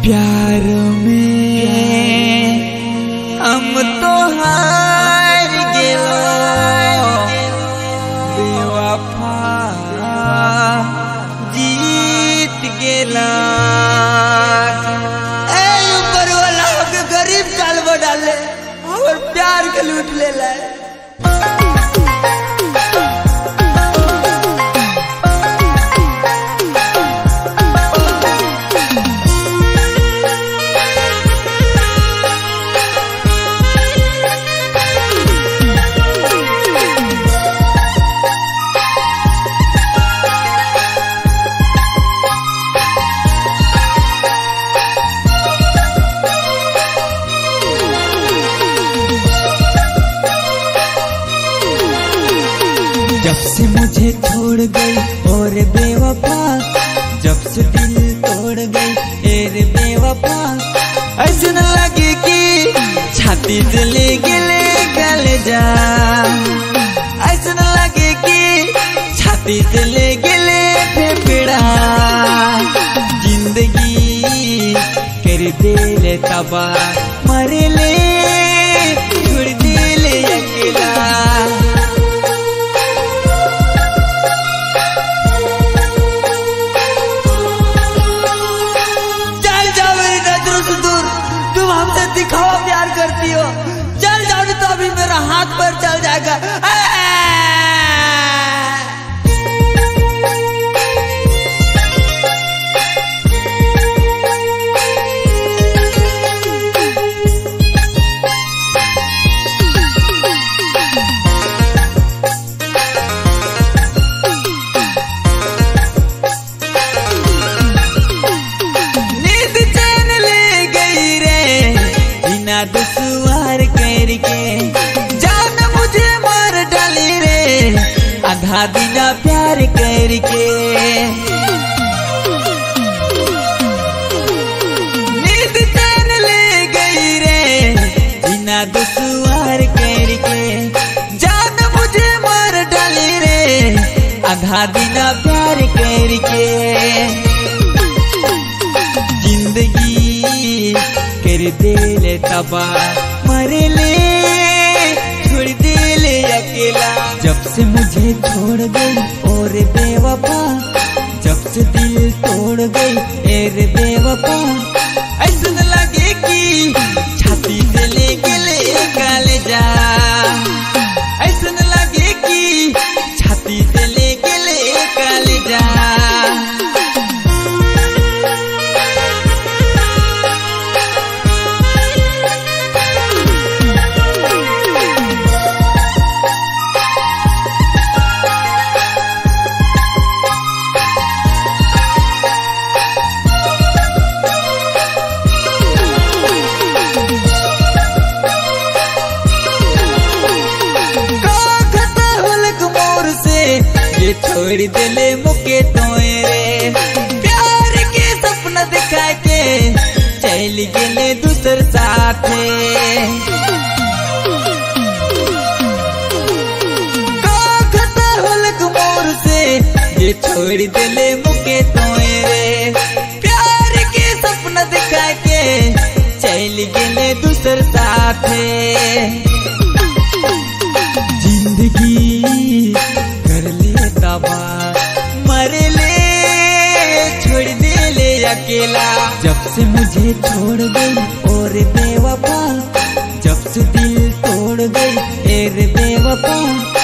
प्यार में हम तो हार गेलो बेवफा जीत गेला। ऊपर वाला हमके गरीब काल में डाले और प्यार के लूट ले लाए। जब से मुझे छोड़ गई और बेवफा, जब से दिल तोड़ गई रे बेवफा, ऐसा न लगे कि छाती से ले गल जा, ऐसा न लगे कि छाती से ले फेफड़ा। जिंदगी कर दे ले तबाह, मरे ले छोड़ दे ले अकेला। दिखावा प्यार करती हो, चल जाओ तो अभी मेरा हाथ पर चल जाएगा। दुश्वार करके जान मुझे मार डाली रे, आधा बिना प्यार करके। नींद चैन ले गई रे बिना दुश्वार करके, जान मुझे मार डाली रे, आधा बिना प्यार करके। जिंदगी कर दे ले तबाह, मरे ले छोड़ दे ले अकेला। जब से मुझे छोड़ गई और बेवफा, जब से दिल तोड़ गई रे बेवफा, ऐसा न लगे कि छाती से ले गल जा, ऐसा न लगे कि छाती से ले गल जा। छोड़ दिले मुके तोए रे, प्यार के सपना दिखा के चल गेले दूसर साथे। मोर से ये छोड़ दिले मुके तोए रे, प्यार के सपना दिखा के चल गेले दूसर साथे। जिंदगी कर ले तबाह, मरे ले छोड़ दे ले अकेला। जब से मुझे छोड़ गई और बेवफा, जब से दिल तोड़ गई रे बेवफा,